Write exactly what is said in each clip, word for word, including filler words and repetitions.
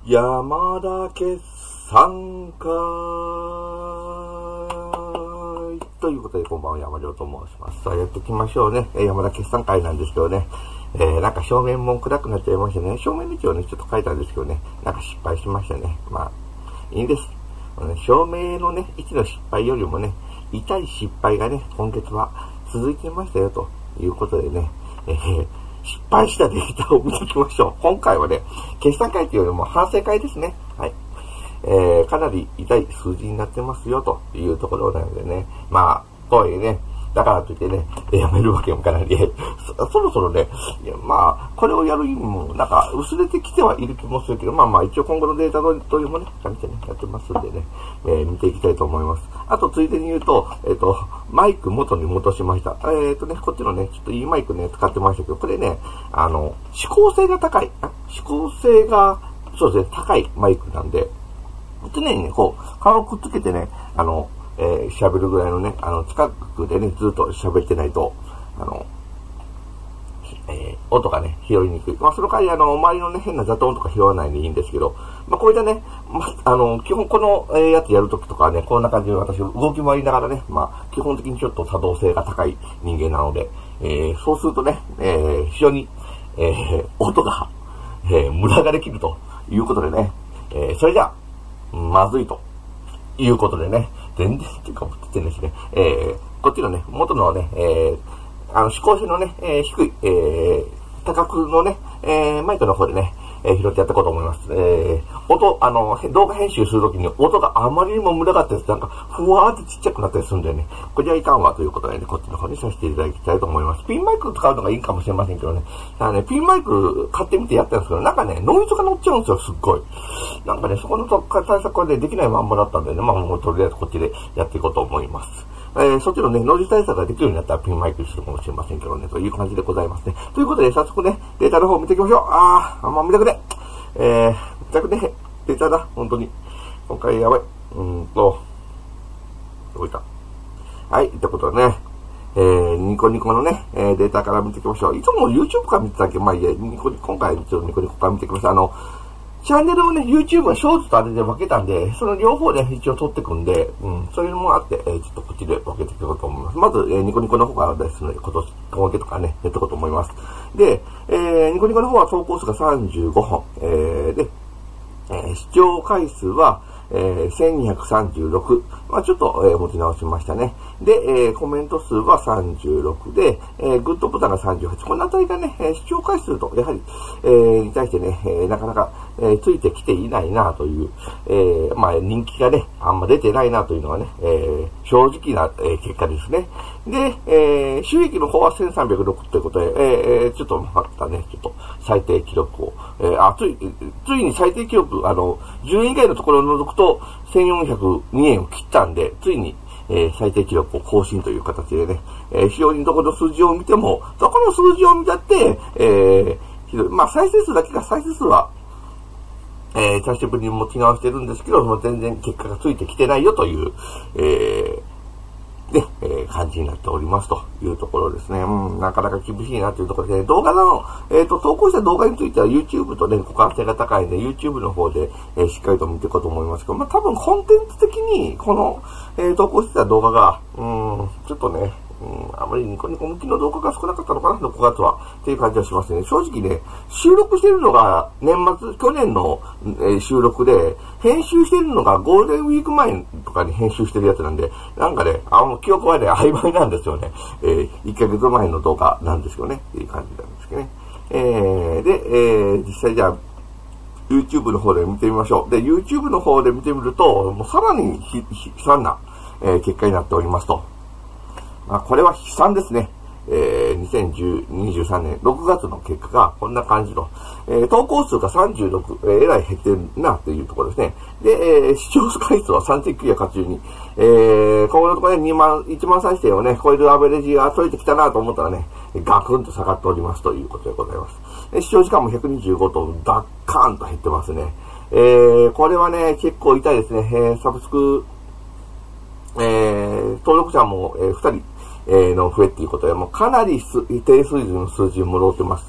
山田決算会ということで、こんばんは、山田と申します。さあ、やっていきましょうね。えー、山田決算会なんですけどね。えー、なんか正面も暗くなっちゃいましたね。正面の位置をね、ちょっと書いたんですけどね。なんか失敗しましたね。まあ、いいんです。照明のね、位置の失敗よりもね、痛い失敗がね、今月は続いていましたよ、ということでね。えー失敗したデータを見ていきましょう。今回はね、決算会というよりも反省会ですね。はい。えー、かなり痛い数字になってますよというところなのでね。まあ、とはいえね、だからといってね、やめるわけもかなり、そ, そろそろね、いやまあ、これをやる意味も、なんか、薄れてきてはいる気もするけど、まあまあ、一応今後のデータというもね、感じでね、やってますんでね、えー、見ていきたいと思います。あと、ついでに言うと、えっ、ー、と、マイク元に戻しました。えっ、ー、とね、こっちのね、ちょっといいマイクね、使ってましたけど、これね、あの、指向性が高い、指向性が、そうですね、高いマイクなんで、常にね、こう、顔をくっつけてね、あの、えー、喋るぐらいのね、あの、近くでね、ずっと喋ってないと、あの、えー、音がね、拾いにくい。まあ、その代わり、あの、周りのね、変な雑音とか拾わないんでいいんですけど、まあ、こういったね、まあ、あの、基本この、えー、やつやるときとかはね、こんな感じで私、動き回りながらね、まあ、基本的にちょっと多動性が高い人間なので、えー、そうするとね、えー、非常に、えー、音が、えー、無駄ができるということでね、えー、それじゃあ、まずいということでね、全然っていうか、ってんですね、えー、こっちのね、元のね、えー、あの、指向性のね、えー、低い、えー、多角のね、えー、マイクの方でね、えー、拾ってやっていこうと思います。えー、音、あの、動画編集するときに音があまりにも無駄だったりなんか、ふわーってちっちゃくなったりするんでね、これじゃいかんわということでね、こっちの方にさせていただきたいと思います。ピンマイク使うのがいいかもしれませんけどね、だからね、ピンマイク買ってみてやったんですけど、なんかね、ノイズが乗っちゃうんですよ、すっごい。なんかね、そこの対策はね、できないまんまだったんでね、まあもうとりあえずこっちでやっていこうと思います。えー、そっちのね、ノイズ対策ができるようになったらピンマイクにするかもしれませんけどね、という感じでございますね。ということで、早速ね、データの方見ていきましょう。あー、あんま見たくね。えー、見たくね。データだ、本当に。今回やばい。うーんと、どこいた。はい、ってことでね、えー、ニコニコのね、えー、データから見ていきましょう。いつも YouTube から見てたっけまあいいや、ニコニコ、今回ちょっとニコニコから見てきました。あの、チャンネルをね、YouTube はショートとあれで分けたんで、その両方ね、一応撮ってくんで、うん、そういうのもあって、えー、ちょっとこっちで分けていこうと思います。まず、えー、ニコニコの方からですね、今年、今月とかね、やっていこうと思います。で、えー、ニコニコの方は投稿数がさんじゅうごほん、えー、で、えー、視聴回数は、えー、せんにひゃくさんじゅうろく。まあちょっと、えー、持ち直しましたね。で、えー、コメント数はさんじゅうろくで、えー、グッドボタンがさんじゅうはち。このあたりがね、えー、視聴回数と、やはり、えー、に対してね、えー、なかなか、えー、ついてきていないなという、えー、まあ人気がね、あんま出てないなというのはね、えー、正直な、えー、結果ですね。で、えー、収益の方はせんさんびゃくろくということで、えー、ちょっとまたね、ちょっと最低記録を、えー、あ、つい、ついに最低記録、あの、じゅうえん以外のところを除くと、せんよんひゃくにえんを切ったんで、ついに、えー、最低記録を更新という形でね、えー、非常にどこの数字を見ても、どこの数字を見たって、えー、ひどい。まあ、再生数だけが再生数は、えー、久しぶりに持ち直してるんですけど、もう全然結果がついてきてないよという、えー、ね、えー、感じになっておりますというところですね。うん、なかなか厳しいなというところで、ね、動画の、えっと、投稿した動画については YouTube とね、互換性が高いんで、YouTube の方で、えー、しっかりと見ていこうと思いますけど、まあ、多分コンテンツ的に、この、えー、投稿してた動画が、うん、ちょっとね、うん、あまりニコニコ向きの動画が少なかったのかな、ろくがつは。っていう感じはしますね。正直ね、収録してるのが年末、去年の、えー、収録で、編集してるのがゴールデンウィーク前とかに編集してるやつなんで、なんかね、あの、記憶はね、曖昧なんですよね。えー、いっかげつまえの動画なんですよね。っていう感じなんですけどね。えー、で、えー、実際じゃあ、YouTube の方で見てみましょう。で、YouTube の方で見てみると、もうさらにひ、ひ、悲惨な、えー、結果になっておりますと。まあ、これは悲惨ですね。えー、にせんにじゅうさんねんろくがつの結果がこんな感じの、えー、投稿数がさんじゅうろく、えー、えらい減ってるなっていうところですね。で、えー、視聴回数はさんぜんきゅうひゃくはちじゅうに。えー、このところね、にまん、いちまん再生をね、超えるアベレージが取れてきたなと思ったらね、ガクンと下がっておりますということでございます。視聴時間もひゃくにじゅうごと、ダッカーンと減ってますね。えー、これはね、結構痛いですね。えー、サブスク、えー、登録者も、えー、ふたり、えー、の増えっていうことで、もうかなり低水準の数字を戻ってます。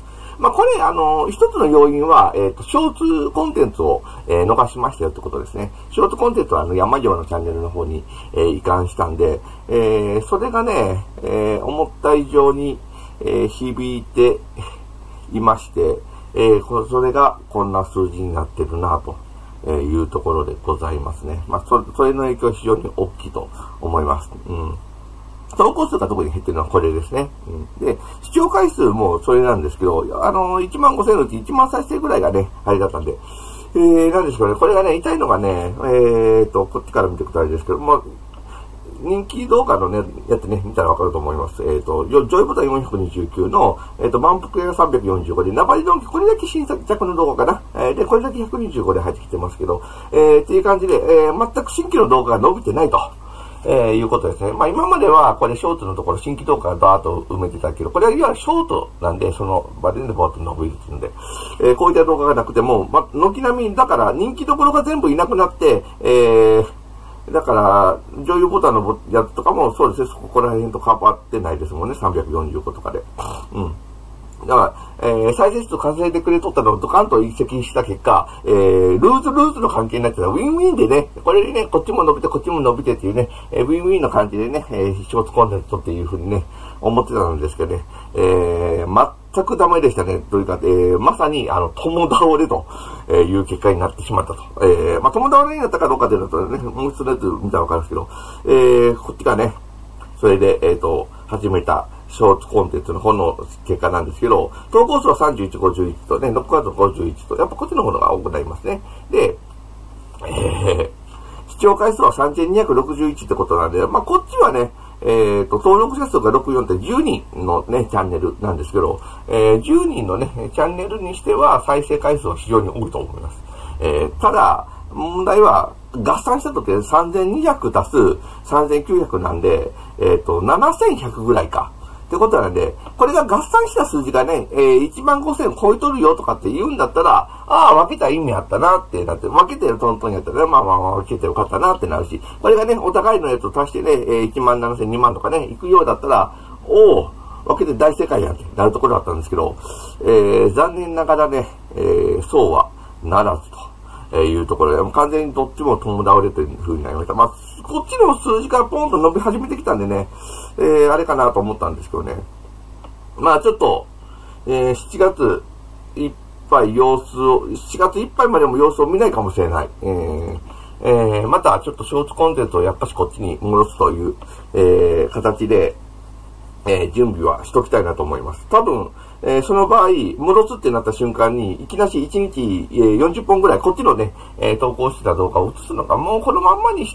まあ、これ、あの、一つの要因は、えっと、ショーツコンテンツを、えー、逃しましたよってことですね。ショーツコンテンツは、あの、山城のチャンネルの方に、えー、移管したんで、えー、それがね、えー、思った以上に、えー、響いていまして、えー、それがこんな数字になってるなと。えー、いうところでございますね。まあ、それ、それの影響は非常に大きいと思います。うん。投稿数が特に減ってるのはこれですね。うん。で、視聴回数もそれなんですけど、あの、いちまんごせんのうちいちまん再生ぐらいがね、あれだったんで、えー、なんですけどね、これがね、痛いのがね、えーと、こっちから見ていくとあれですけど、まあ、人気動画のね、やってね、見たらわかると思います。えっ、ー、と、ジョイボタンよんひゃくにじゅうきゅうの、えっ、ー、と、満腹がさんびゃくよんじゅうごで、ナバリドンキ、これだけ新作の動画かな。えー、で、これだけひゃくにじゅうごで入ってきてますけど、えー、っていう感じで、えー、全く新規の動画が伸びてないと。えー、いうことですね。まあ今まではこれショートのところ新規動画がダーッと埋めてたけど、これはいわゆるショートなんで、そのバレンでボーッと伸びるっていうんで、えー、こういった動画がなくても、まあ、軒並み、だから人気どころが全部いなくなって、えー、だから、女優ボタンのやつとかもそうですね、そこら辺と変わってないですもんね、さんびゃくよんじゅうごとかで。うん。だから、えー、再生数稼いでくれとったのをドカンと移籍した結果、えー、ルーズルーズの関係になってた。ウィンウィンでね、これでね、こっちも伸びてこっちも伸びてっていうね、えー、ウィンウィンの感じでね、えー、ショーツコンテンツっていうふうにね、思ってたんですけどね、えー、全くダメでしたね。というか、えー、まさに、あの、共倒れという結果になってしまったと。えー、まあ、共倒れになったかどうかというのとね、もう一つのやつ見たらわかるんですけど、えー、こっちがね、それで、えっと、始めた、ショーツコンテンツの方の結果なんですけど、投稿数はさんじゅういち、ごじゅういちとね、ろくがつごじゅういちと、やっぱこっちの方が多くなりますね。で、えー、視聴回数はさんぜんにひゃくろくじゅういちってことなんで、まあ、こっちはね、えっと、登録者数がろくじゅうよんってじゅうにんのね、チャンネルなんですけど、えー、じゅうにんのね、チャンネルにしては再生回数は非常に多いと思います。えー、ただ、問題は、合算したときさんぜんにひゃく足すさんぜんきゅうひゃくなんで、えっと、ななせんひゃくぐらいか。ってことなんで、これが合算した数字がね、えー、いちまんごせん超えとるよとかって言うんだったら、ああ、分けた意味あったなってなって、分けてるトントンやったらね、まあまあまあ分けてよかったなってなるし、これがね、お互いのやつを足してね、えー、いちまんななせん、にまんとかね、いくようだったら、おお、分けて大正解やんってなるところだったんですけど、えー、残念ながらね、えー、そうはならずと。えー、いうところで、もう完全にどっちも共倒れという風になりました。まあ、こっちの数字からポンと伸び始めてきたんでね、えー、あれかなと思ったんですけどね。まあちょっと、えー、しちがついっぱい様子を、しちがついっぱいまでも様子を見ないかもしれない。えーえー、またちょっとショーツコンテンツをやっぱしこっちに戻すという、えー、形で、えー、準備はしときたいなと思います。多分、えー、その場合、戻すってなった瞬間に、いきなしいちにち、えー、よんじゅっぽんぐらい、こっちのね、えー、投稿してた動画を映すのか、もうこのまんまにして、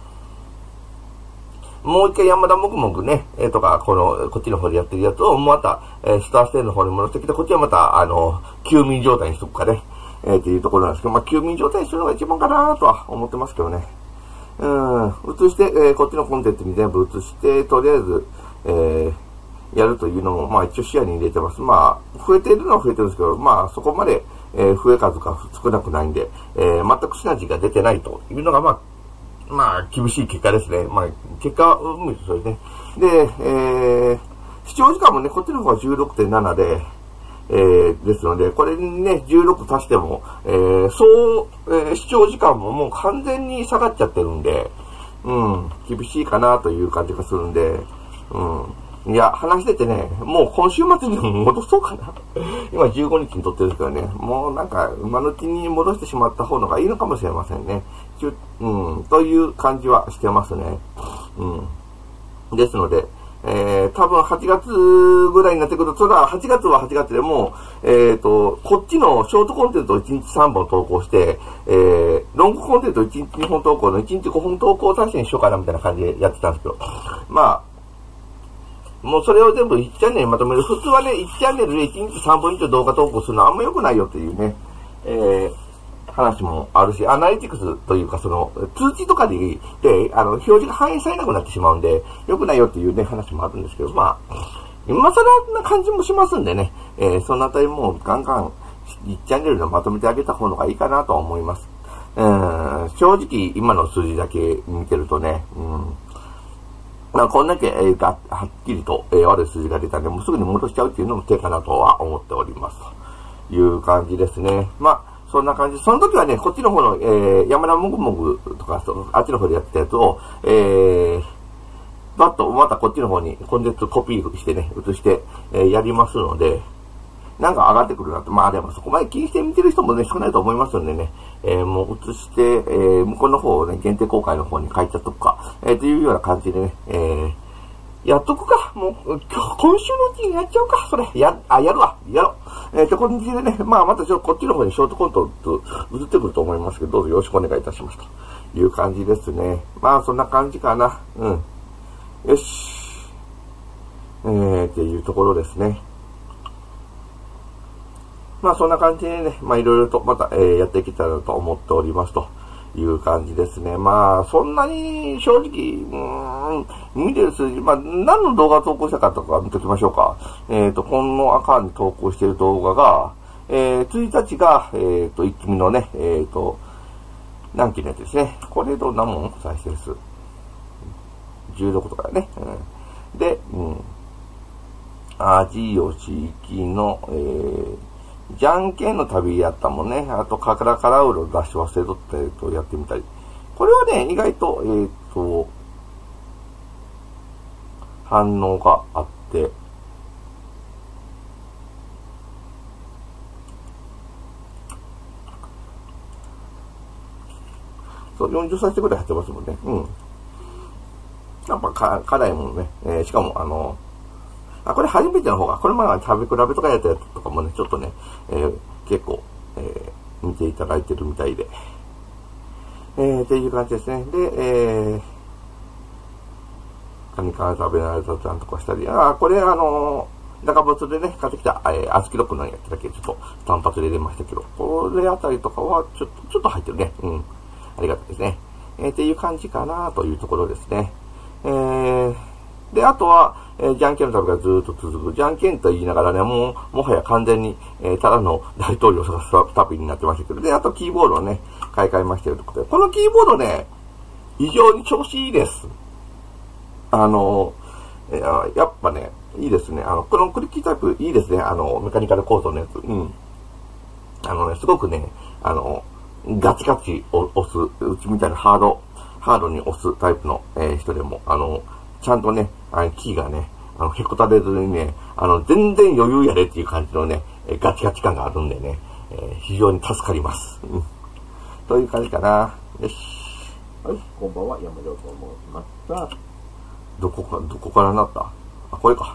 もう一回山田もぐもぐね、えー、とか、この、こっちの方でやってるやつを、また、えー、スターステーの方に戻してきて、こっちはまた、あの、休眠状態にしとくかね、えー、っていうところなんですけど、まあ、休眠状態にするのが一番かなとは思ってますけどね。うん、映して、えー、こっちのコンテンツに全部映して、とりあえず、えー、やるというのも、まあ一応視野に入れてます。まあ、増えているのは増えてるんですけど、まあそこまで、えー、増え数が少なくないんで、えー、全くシナジーが出てないというのが、まあ、まあ、厳しい結果ですね。まあ、結果は、うん、それね。で、えー、視聴時間もね、こっちの方は じゅうろくてんなな で、えー、ですので、これにね、じゅうろく足しても、えー、そう、えー、視聴時間ももう完全に下がっちゃってるんで、うん、厳しいかなという感じがするんで、うん。いや、話しててね、もう今週末にも戻そうかな。今じゅうごにちに撮ってるんですけどね、もうなんか、今のうちに戻してしまった方のがいいのかもしれませんね。うん、という感じはしてますね。うん。ですので、えー、多分はちがつぐらいになってくると、それははちがつははちがつでも、えっと、こっちのショートコンテンツをいちにちさんぼん投稿して、えー、ロングコンテンツをいちにちにほん投稿のいちにちごほん投稿体制にしようかなみたいな感じでやってたんですけど、まあ、もうそれを全部いちチャンネルにまとめる。普通はね、いちチャンネルでいちにちさんぼん以上動画投稿するのはあんま良くないよっていうね、えー、話もあるし、アナリティクスというかその、通知とかで、で、あの、表示が反映されなくなってしまうんで、良くないよっていうね、話もあるんですけど、まあ、今更な感じもしますんでね、えー、そのあたりもガンガンいちチャンネルでまとめてあげた方がいいかなと思います。うん、正直今の数字だけ見てるとね、うん、 まあ、こんだけ、えー、が、はっきりと、えー、悪い数字が出たんで、もうすぐに戻しちゃうっていうのも手かなとは思っております。という感じですね。まあ、そんな感じ。その時はね、こっちの方の、えー、山田もぐもぐとか、あっちの方でやってたやつを、えー、バッとまたこっちの方にコンテンツコピーしてね、移して、えー、やりますので、なんか上がってくるなと。まあでもそこまで気にして見てる人もね、少ないと思いますのでね、えー、もう移して、えー、向こうの方をね、限定公開の方に書いちゃっとくか、えー、というような感じでね、えー、やっとくか。もう、今日、今週のうちにやっちゃうか。それ、や、あ、やるわ。やろう。えー、と、こんな感じでね、まあ、またちょっとこっちの方にショートコントと移ってくると思いますけど、どうぞよろしくお願いいたします。という感じですね。まあ、そんな感じかな。うん。よし。えー、っていうところですね。まあ、そんな感じでね、まあ、いろいろとまた、えー、やっていけたらと思っておりますと。いう感じですね。まあ、そんなに正直、うーん、見てる数字、まあ、何の動画投稿したかとか見ときましょうか。えっと、このアカウントに投稿している動画が、えー、ついたちが、えっと、一気見のね、えっと、何期のやつですね。これどんなもん再生数。じゅうろくとかだね。うん、で、うん。味吉行の、えー、じゃんけんの旅やったもんね。あと、かからからうろ出し忘れとって、えっと、やってみたり。これはね、意外と、えっと、反応があって、そう、よんじゅっさいぐらいやってますもんね。うん。やっぱか、辛いもんね。えー、しかも、あの、あ、これ初めての方が、これまで食べ比べとかやったやつとかもね、ちょっとね、えー、結構、えー、見ていただいてるみたいで。えー、っていう感じですね。で、えー、カニカン食べられたちゃんとかしたり、あ、これあのー、中ボツでね、買ってきた、えー、アスキロックのやつだけちょっと単発で入れましたけど、これあたりとかは、ちょっと、ちょっと入ってるね。うん。ありがたいですね。えー、っていう感じかなというところですね。えー、で、あとは、えー、じゃんけんの旅がずーっと続く。じゃんけんと言いながらね、もう、もはや完全に、えー、ただの大統領探す旅になってましたけど、で、あとキーボードをね、買い替えましたよということで、このキーボードね、非常に調子いいです。あの、えー、やっぱね、いいですね。あの、このクリッキータイプいいですね。あの、メカニカル構造のやつ。うん。あのね、すごくね、あの、ガチガチ押す、うちみたいなハード、ハードに押すタイプの、えー、人でも、あの、ちゃんとね、あのキーがね、あの、へこたれずにね、あの、全然余裕やれっていう感じのね、えー、ガチガチ感があるんでね、えー、非常に助かります。うん。という感じかな。よし。はい、こんばんは、山城と申しました。どこか、どこからなった？あ、これか。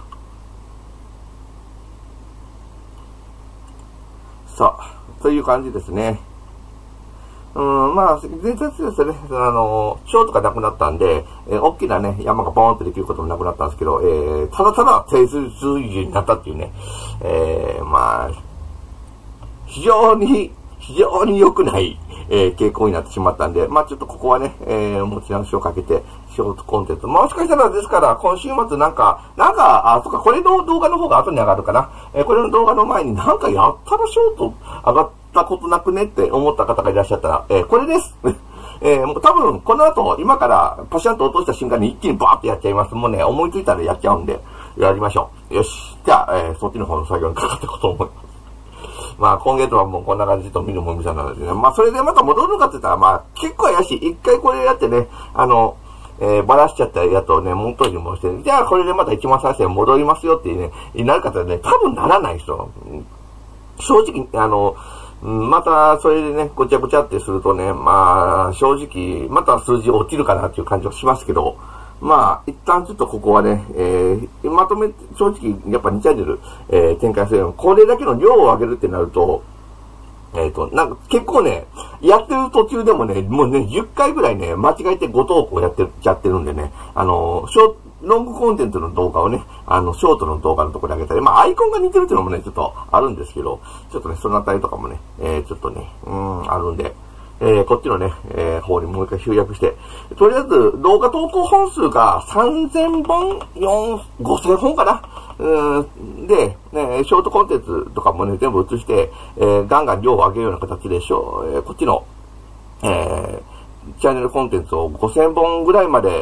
さあ、という感じですね。うん、まあ、全然ですね、あの、ショートがなくなったんで、えー、大きなね、山がボーンってできることもなくなったんですけど、えー、ただただ低水準になったっていうね、えー、まあ、非常に、非常に良くない、えー、傾向になってしまったんで、まあちょっとここはね、えー、持ち直しをかけて、ショートコンテンツ。もしかしたらですから、今週末なんか、なんか、あ、そっか、これの動画の方が後に上がるかな。えー、これの動画の前になんかやったらショート上がったことなくねって思った方がいらっしゃったら、えー、これです。えー、もう多分、この後、今からパシャンと落とした瞬間に一気にバーってやっちゃいます。もうね、思いついたらやっちゃうんで、やりましょう。よし。じゃあ、えー、そっちの方の作業にかかっていこうと思います。まあ、今月はもうこんな感じと見るもみさんなのでね。まあ、それでまた戻るのかって言ったら、まあ、結構怪しい。一回これやってね、あの、えー、ばらしちゃったやつをね、元に戻して、じゃあこれでまたいちまん再生戻りますよっていうね、なる方はね、多分ならない人。正直、あの、また、それでね、ごちゃごちゃってするとね、まあ、正直、また数字落ちるかなっていう感じはしますけど、まあ、一旦ちょっとここはね、えー、まとめ、正直、やっぱにチャンネル、えー、展開する。これだけの量を上げるってなると、えっと、なんか結構ね、やってる途中でもね、もうね、じゅっかいぐらいね、間違えてご投稿やってちゃってるんでね、あの、ショート、ロングコンテンツの動画をね、あの、ショートの動画のところで上げたり、まあ、アイコンが似てるっていうのもね、ちょっとあるんですけど、ちょっとね、そのあたりとかもね、えー、ちょっとね、うーん、あるんで、えー、こっちのね、えー、方にもう一回集約して、とりあえず動画投稿本数がさんぜんぼん、よん、ごせんほんかな。うーん、で、ね、ショートコンテンツとかもね、全部映して、えー、ガンガン量を上げるような形でしょ、えー、こっちの、えー、チャンネルコンテンツをごせんぼんぐらいまで、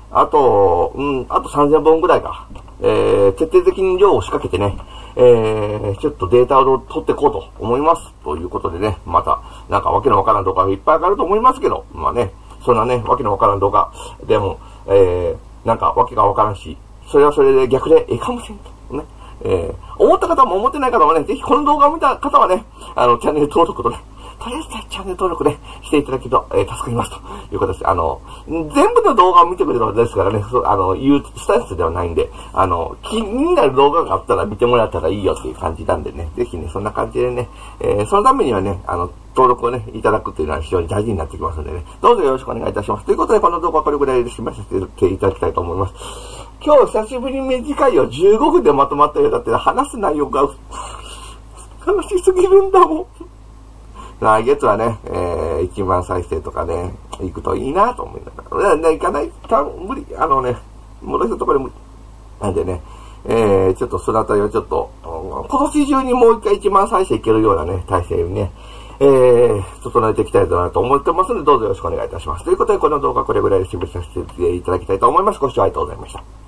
あと、うん、あとさんぜんぼんぐらいか。えー、徹底的に量を仕掛けてね、えー、ちょっとデータを取っていこうと思います。ということでね、また、なんかわけのわからん動画がいっぱい上がると思いますけど、まあね、そんなね、わけのわからん動画でも、えー、なんかわけがわからんし、それはそれで逆でええかもしれんと。ね。えー、思った方も思ってない方もね、ぜひこの動画を見た方はね、あの、チャンネル登録とね、とりあえずチャンネル登録ね、していただけると、えー、助かりますということです。あの、全部の動画を見てくれるのですからね、そう、あの、言うスタンスではないんで、あの、気になる動画があったら見てもらったらいいよっていう感じなんでね、ぜひね、そんな感じでね、えー、そのためにはね、あの、登録をね、いただくっていうのは非常に大事になってきますのでね、どうぞよろしくお願いいたします。ということで、この動画はこれぐらいで締めさせていただきたいと思います。今日久しぶりに短いよ、じゅうごふんでまとまったようだって話す内容が、悲しすぎるんだもん。来月はね、えー、いちまん再生とかね、行くといいなと思いながら。ね、行かないか、無理、あのね、戻したところで無理。なんでね、えー、ちょっとそのあたりをちょっと、今年中にもう一回いちまん再生いけるようなね、体制にね、えー、整えていきたいなと思ってますので、どうぞよろしくお願いいたします。ということで、この動画これぐらいで締めさせていただきたいと思います。ご視聴ありがとうございました。